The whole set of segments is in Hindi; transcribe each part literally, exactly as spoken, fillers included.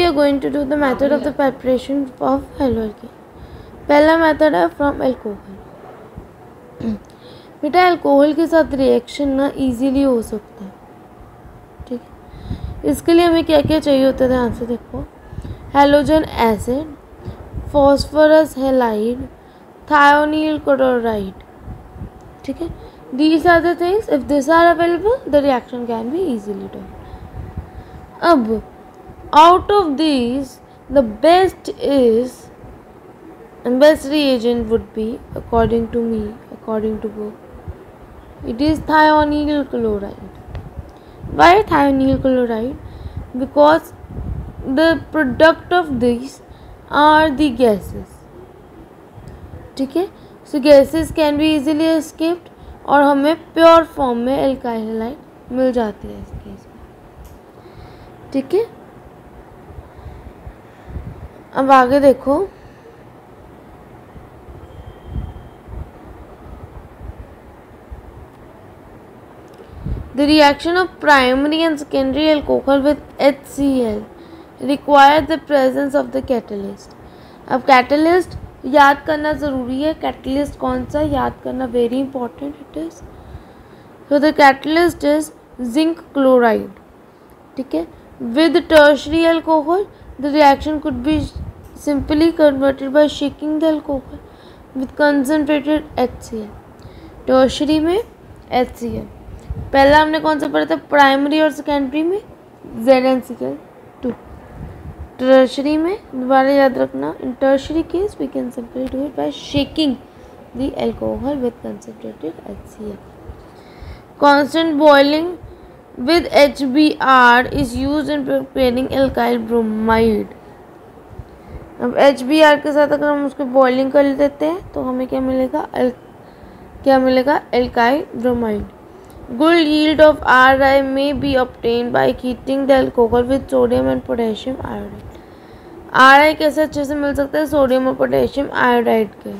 Are going to do the method of the preparation of haloalkane. पहला मेथड है फ्रॉम एल्कोहल। बेटा अल्कोहल के साथ रिएक्शन ना इजीली हो सकता है, ठीक है। इसके लिए हमें क्या क्या चाहिए होता है, ध्यान से देखो। Halogen acid, phosphorus halide, thionyl chloride, ठीक है। These are the things. If these are available, the reaction can be easily done. अब out of these, the best is and best reagent would be, according to me, according to book, it is thionyl chloride. Why thionyl chloride? Because the product of these are the gases, ठीक है। So gases can be easily escaped और हमें प्योर फॉर्म में एल्काइल हैलाइड मिल जाती है इस केस में, ठीक है। अब आगे देखो, the reaction of primary and secondary alcohol with H C L require the presence of the catalyst. अब कैटलिस्ट याद करना ज़रूरी है। कैटलिस्ट कौन सा याद करना very important it is. So the catalyst is zinc chloride, ठीक है। With tertiary alcohol the reaction could be simply converted by shaking the alcohol with concentrated H C L. Tertiary में एच सी एल, पहला हमने कौन सा पढ़ा था, प्राइमरी और सेकेंडरी में Z N C L two. Tertiary में दोबारा याद रखना, in tertiary case we can simply do it by shaking the alcohol with concentrated H C L. Constant boiling with H B R is used in preparing alkyl bromide. अब एच बी आर के साथ अगर हम उसको बॉइलिंग कर देते हैं तो हमें क्या मिलेगा, एल क्या मिलेगा, alkyl bromide. Good yield of R I may be obtained by heating the alcohol with sodium and potassium iodide. R I कैसे अच्छे से मिल सकता है, सोडियम और पोटेशियम आयोडाइड के।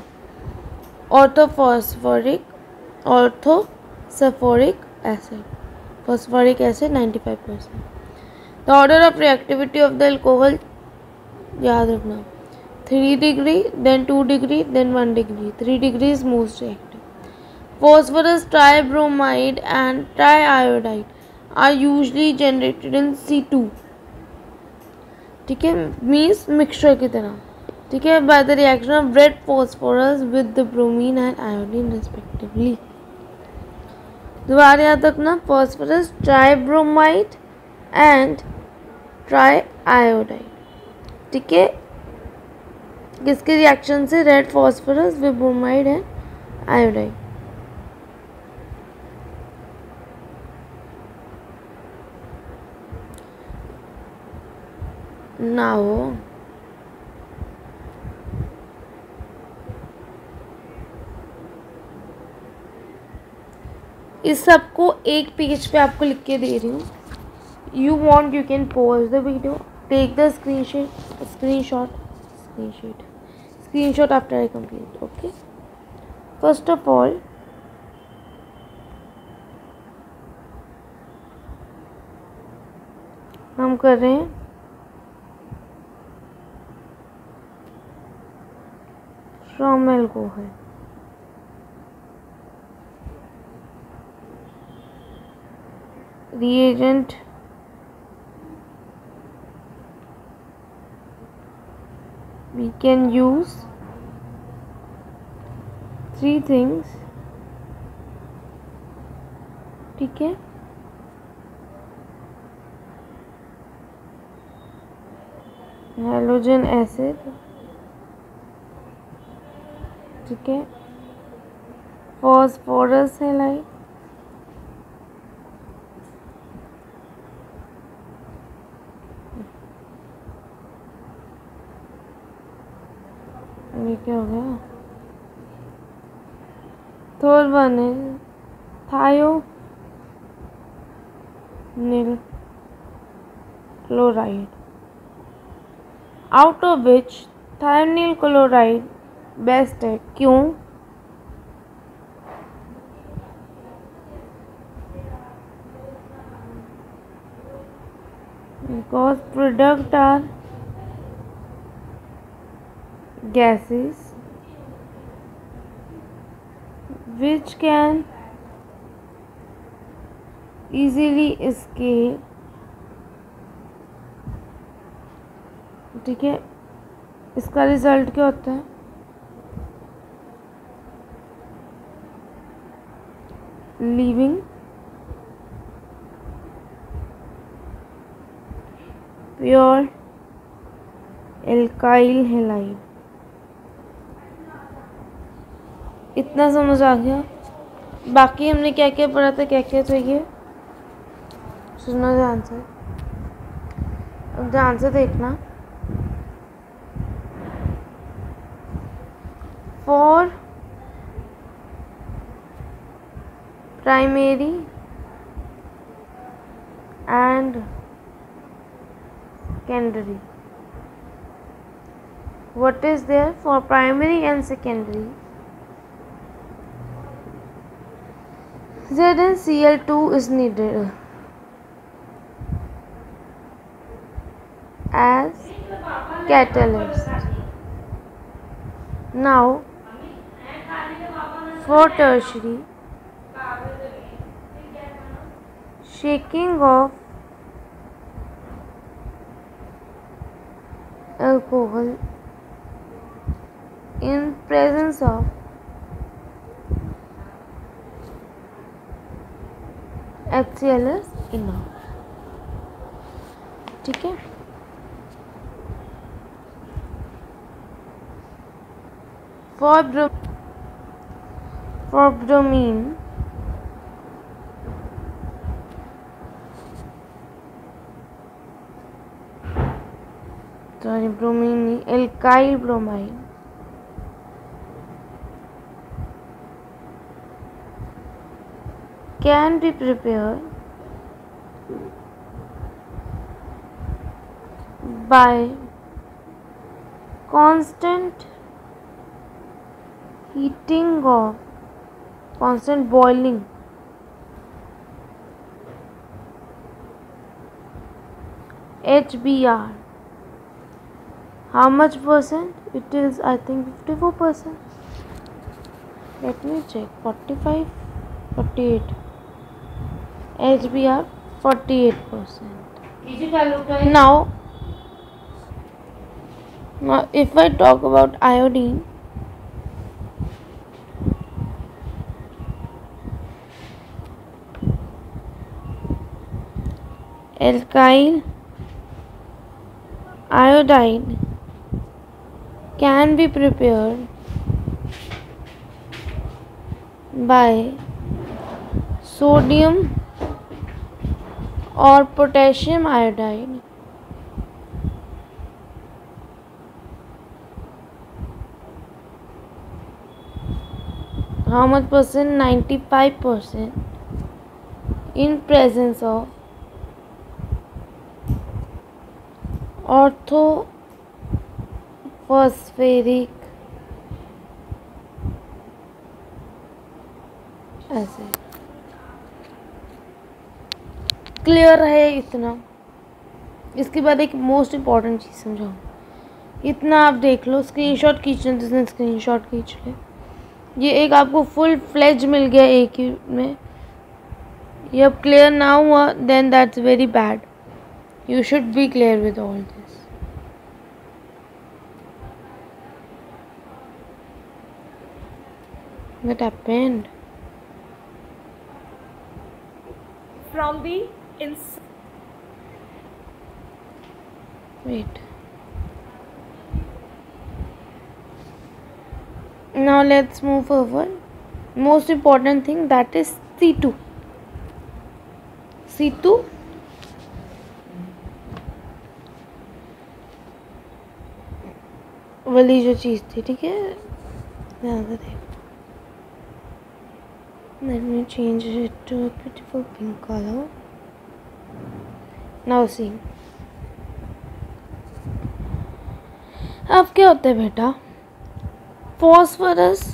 Orthophosphoric orthophosphoric acid, phosphoric acid ninety five percent. The order of reactivity of the alcohol याद रखना, three degree then two degree then one degree. Three degree is most reactive. Phosphorus tribromide and triiodide are usually generated in C two, ठीक है, मीन्स मिक्सचर की तरह, ठीक है, by the reaction of red phosphorus with the bromine and iodine respectively। दोबारा याद रखना, phosphorus tribromide and triiodide, ठीक है, किसके रिएक्शन से, red phosphorus with bromide and iodide. Now इस सबको एक पेज पे आपको लिख के दे रही हूँ। You want you can pause the video, take the screenshot screenshot screenshot screenshot after I complete, okay. First of all हम कर रहे हैं from alcohol. reagent we can use three things, ठीक है। हेलोजन एसिड, ठीक है, फॉस्फोरस हैलाइड, ये क्या हो गया, थर्ड वन है thionyl chloride, out of which thionyl chloride best है। क्यों? Because product are gases which can easily escape, ठीक है, इसका रिजल्ट क्या होता है? Leaving pure alkyl halide. इतना समझ आ गया? बाकी हमने क्या क्या पढ़ा था, क्या क्या चाहिए, सुनना ध्यान से, अब ध्यान से देखना। For primary and secondary, what is there for primary and secondary? Z n C l two is needed as catalyst. Now for tertiary, shaking of alcohol in presence of HCl is enough, ठीक है। For bro for bromine, sorry bromine नहीं, alkyl bromide can be prepared by constant heating of constant boiling H B r. How much percent? It is, I think, fifty-four percent. Let me check. forty-five, forty-eight. H B r forty-eight percent. Now, now if I talk about iodine, alkyl iodide can be prepared by sodium or potassium iodide how much percent? ninety-five percent in presence of orthophosphoric acid. Clear है इतना? इसके बाद एक मोस्ट इम्पॉर्टेंट चीज़ समझाऊँ, इतना आप देख लो, स्क्रीनशॉट खींचना जिसने स्क्रीनशॉट खींच ले, ये एक आपको फुल फ्लेज मिल गया एक ही में। ये अब क्लियर ना हुआ then that's very bad, you should be clear with all this. What happened? From the ins. Wait. Now let's move forward. Most important thing, that is C two. C two वाली जो चीज़ थी, ठीक है, ध्यान से देखो। Let me change it to a beautiful pink color. Now see. अब क्या होता है बेटा, phosphorus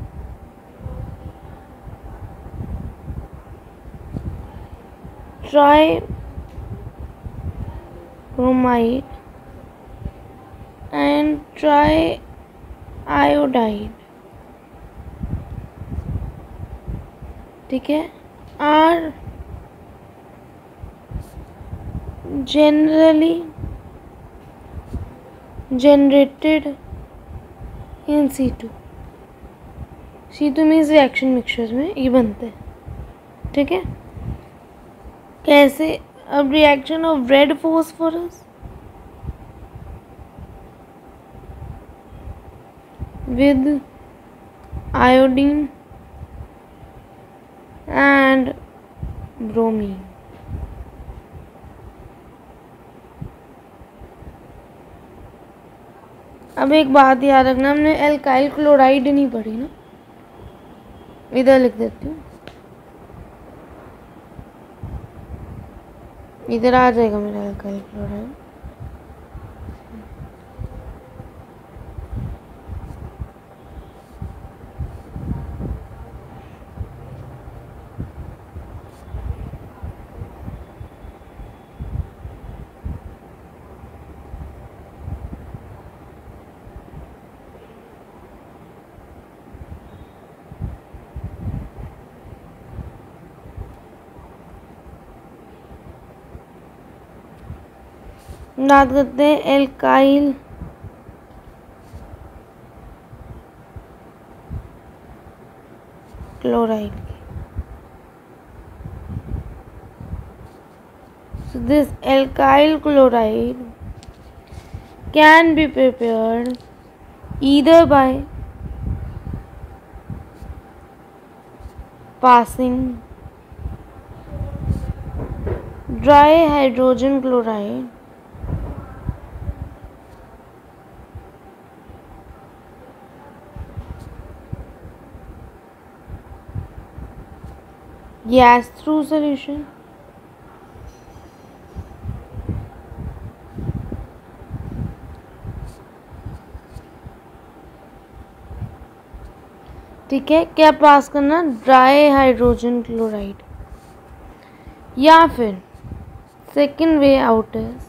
tribromide and try iodide, ठीक है, are generally generated in C two. C two means reaction mixtures में ये बनते हैं, ठीक है. कैसे? अब reaction of red phosphorus with iodine and bromine. अब एक बात याद रखना, हमने एल्काइल क्लोराइड नहीं पढ़ी ना, इधर लिख देती हूँ, इधर आ जाएगा मेरा एल्काइल क्लोराइड. याद करते हैं alkyl chloride. So this alkyl chloride can be prepared either by passing dry hydrogen chloride gas through solution ठीक है. क्या पास करना? Dry hydrogen chloride. या फिर second way out is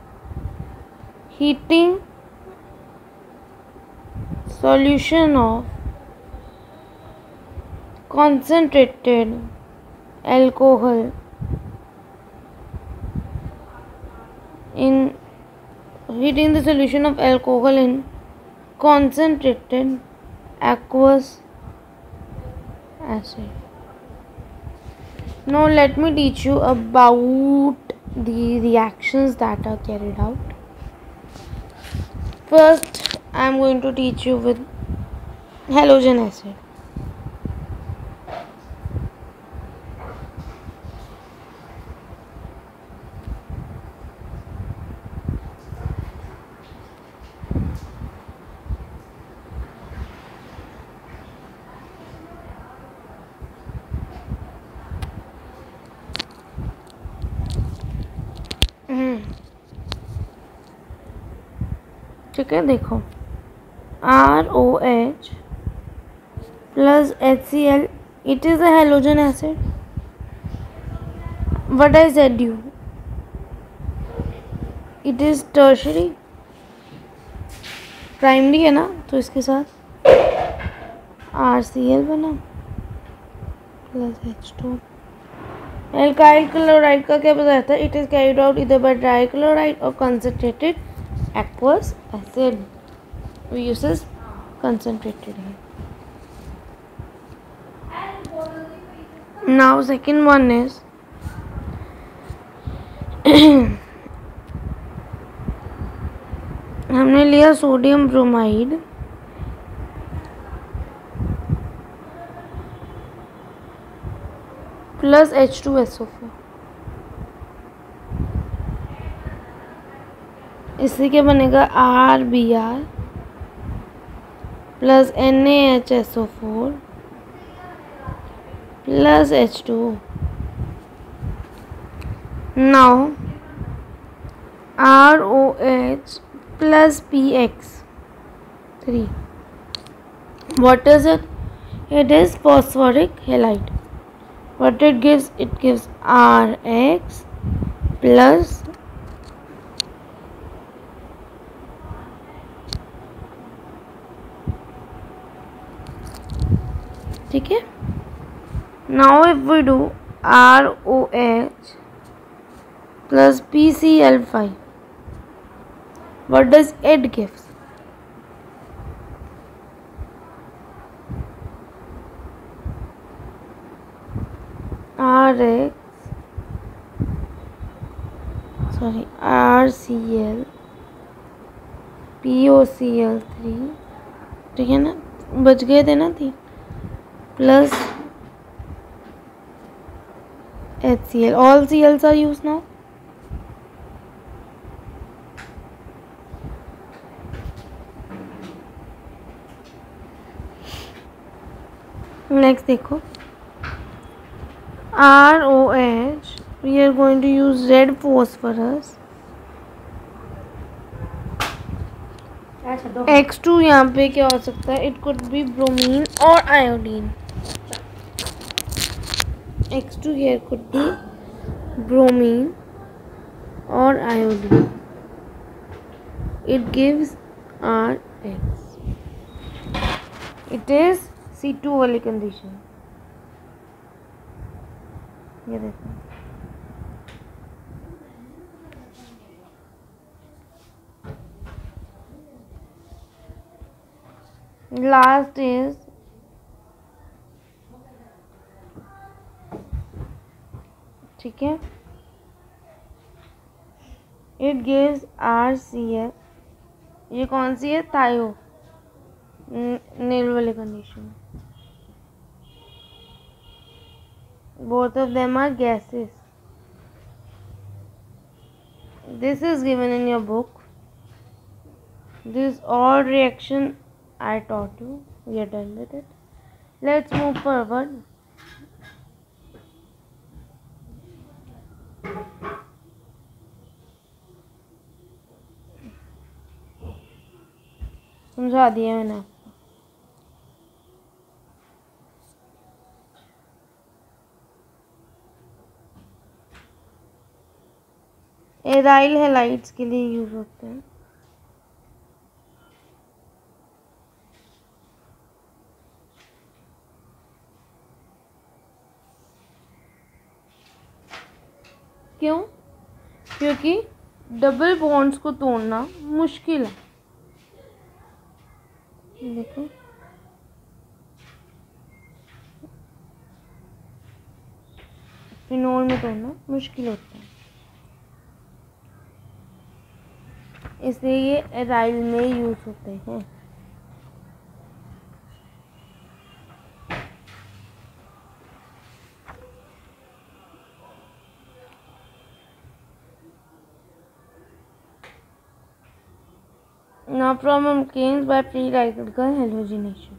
heating solution of concentrated alcohol in heating the solution of alcohol in concentrated aqueous acid. Now let me teach you about the reactions that are carried out. First I am going to teach you with halogen acid. ठीक है, देखो R O H plus H C L, it is a halogen acid. What I said you, it is tertiary. Primary है ना, तो इसके साथ आर सी एल बना plus H two. Alkyl chloride का क्या बताया था? इट इज कैरिड आउट इधर बाय ड्राई क्लोराइड और concentrated aqueous acid. We uses concentrated here. Now second one is हमने लिया sodium bromide plus H two S O four. इससे क्या बनेगा? R B R plus N A H S O four plus H two. Now R O H plus P X three. what is it? It is phosphoric halide. What it gives? It gives R X plus ठीक है. Now if we do R O H plus P C L five, what does it give? R X, sorry, R C L, P O C L three, ठीक है ना, बच गए थे ना तीन, plus H C L. All C Ls are used now. Next देखो, R O H, we are going to use red phosphorus. X two यहाँ पे क्या हो सकता है? It could be bromine or iodine. X two here could be bromine or iodine. It gives R X. It is C two वाली condition. ये देखो, last is ठीक है, it gives R C L. ये कौन सी है? थायो नेल वाली condition. Both of them are gases. This is given in your book. This all reaction I taught you. We are done with it. Let's move forward. समझा दिया मैंने आपको. एराइल हैलाइड्स के लिए यूज होते हैं. क्यों? क्योंकि डबल बॉन्ड्स को तोड़ना मुश्किल है. देखो, फिनोल में तोड़ना मुश्किल होता है, इसलिए ये एराइल में यूज होते हैं. Now problem comes by free radical halogenation.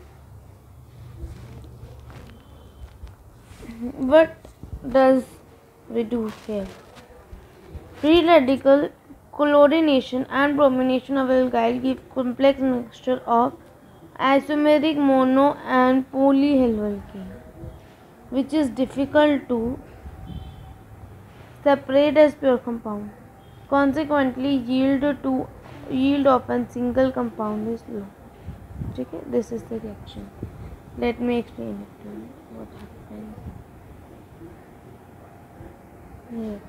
What does we do here? Free radical chlorination and bromination of alkyl give complex mixture of isomeric mono and polyhalkyl, which is difficult to separate as pure compound. Consequently, yield to yield of a single compound is low. Okay, this is the reaction. Let me explain it to you. What happens here?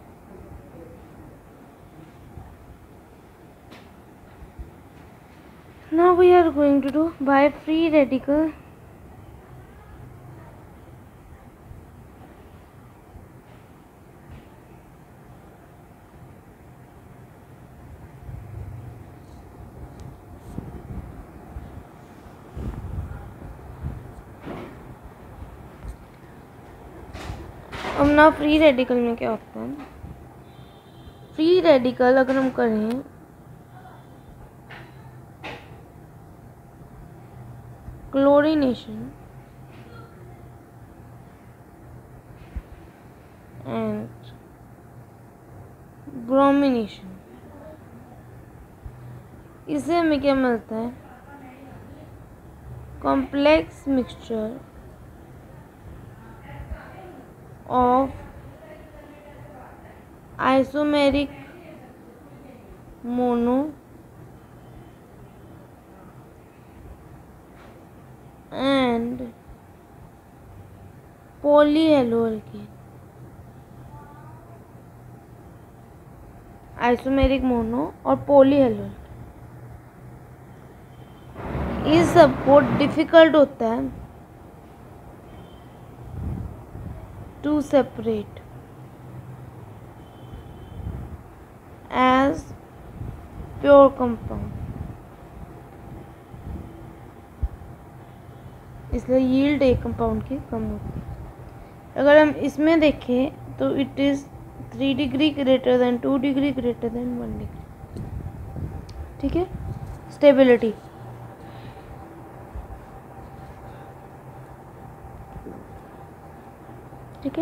Now we are going to do by free radical अब ना फ्री रेडिकल में क्या होता है? फ्री रेडिकल अगर हम करें क्लोरीनेशन एंड ब्रोमिनेशन, इससे हमें क्या मिलता है? Complex mixture of isomeric mono and polyhaloalkane, isomeric mono और पॉलीहेलोअल्केन। ये सब बहुत डिफिकल्ट होता है to separate as pure compound, इसलिए यील्ड एक कंपाउंड की कम होती है। अगर हम इसमें देखें तो it is three degree greater than two degree greater than one degree. ठीक है, स्टेबिलिटी ठीक है।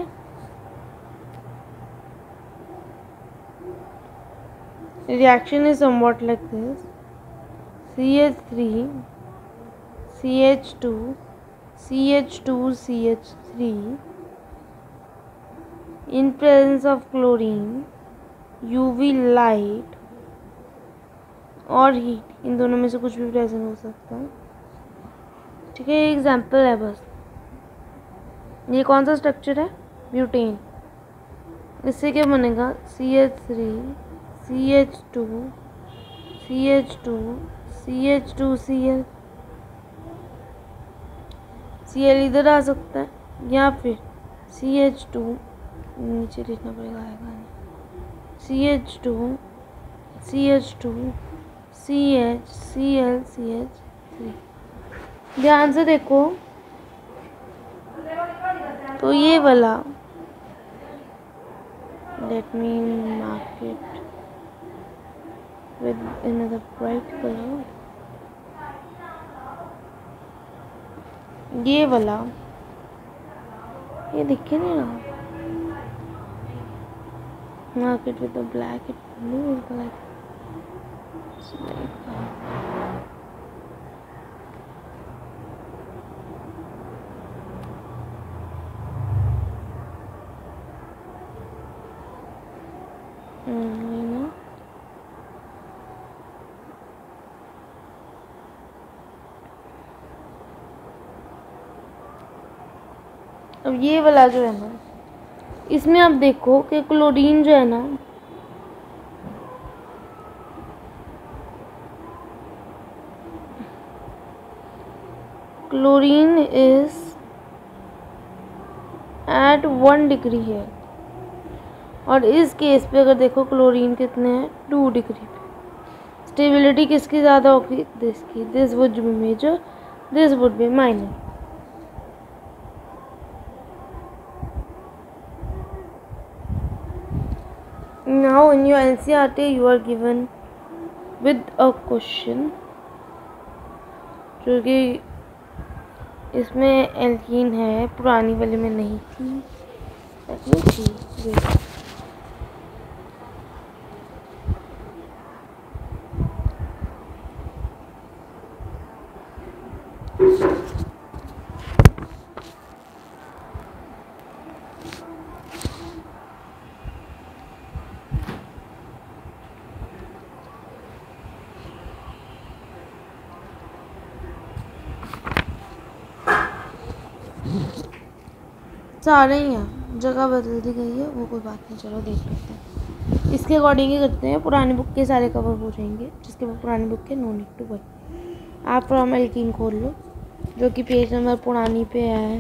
Reaction is somewhat like this: C H three, C H two, C H two, C H three in presence of chlorine, U V light और हीट, इन दोनों में से कुछ भी प्रेजेंट हो सकता है। ठीक है, एग्जाम्पल है बस। ये कौन सा स्ट्रक्चर है? ब्यूटेन। इससे क्या बनेगा? C H three, C H two, C H two, C H two, C L. C L इधर आ सकता है या फिर सी एच टू, नीचे लिखना पड़ेगा, आएगा नहीं। C H two, C H two, C H, C L, C H three. ध्यान से देखो तो ये वाला, let me mark it with another bright colour, ये वाला, ये दिख नहीं रहा, mark it with the black, it blue colour. अब ये वाला जो है ना, इसमें आप देखो कि क्लोरीन जो है ना, chlorine is at one degree है, और इस केस पे अगर देखो क्लोरीन कितने हैं? टू डिग्री पे। स्टेबिलिटी किसकी ज़्यादा होगी? दिस की। This would be major, this would be minor. Now in your N C E R T you are given with a question, जो कि इसमें एल्कीन है, पुरानी वाले में नहीं थी। Let me see. Wait. सारे ही हैं, जगह बदल दी गई है, वो कोई बात नहीं, चलो देख लेते हैं। इसके अकॉर्डिंग ही करते हैं, पुरानी बुक के सारे कवर हो जाएंगे, जिसके पुरानी बुक के नो नीड टू वरी। आप फ्रॉम एल्कीन खोल लो, जो कि पेज नंबर पुरानी पे है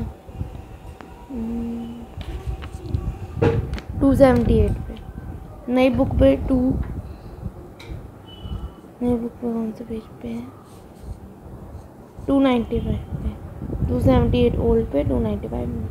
टू सेवेंटी एट पे। नई बुक पे टू, नई बुक पे कौन से पेज पे है? टू नाइन्टी फाइव पे। टू सेवेंटी एट ओल्ड पे, टू नाइन्टी फाइव पे।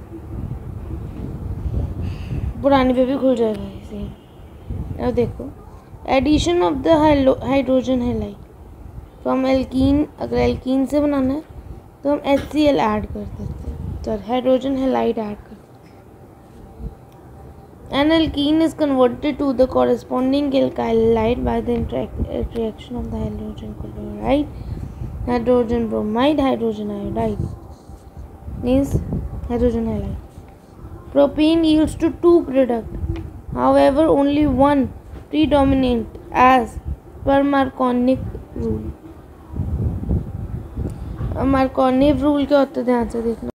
पुरानी पे भी खुल जाएगा इसे। अब देखो, addition of the hydrogen halide from alkene, अगर एल्कीन से बनाना है तो हम एच सी एल ऐड कर देते हैं, तो हाइड्रोजन हैलाइड ऐड कर देते हैं। An alkene is converted to the corresponding alkyl halide by the interaction of the hydrogen chloride, hydrogen bromide, hydrogen iodide, means hydrogen halide. Propene yields to two products. However, only one predominant as per Markovnic rule. Markovnic rule क्या होता है? ध्यान से देखना।